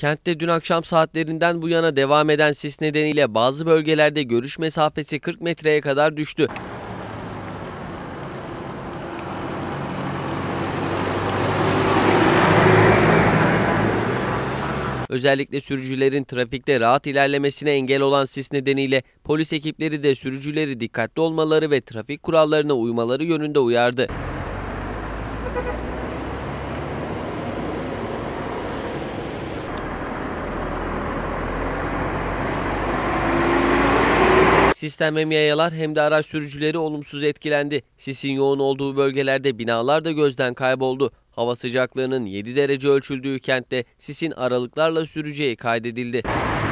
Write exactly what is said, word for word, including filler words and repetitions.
Kentte dün akşam saatlerinden bu yana devam eden sis nedeniyle bazı bölgelerde görüş mesafesi kırk metreye kadar düştü. Özellikle sürücülerin trafikte rahat ilerlemesine engel olan sis nedeniyle polis ekipleri de sürücüleri dikkatli olmaları ve trafik kurallarına uymaları yönünde uyardı. Sisten hem yayalar hem de araç sürücüleri olumsuz etkilendi. Sisin yoğun olduğu bölgelerde binalar da gözden kayboldu. Hava sıcaklığının yedi derece ölçüldüğü kentte sisin aralıklarla süreceği kaydedildi.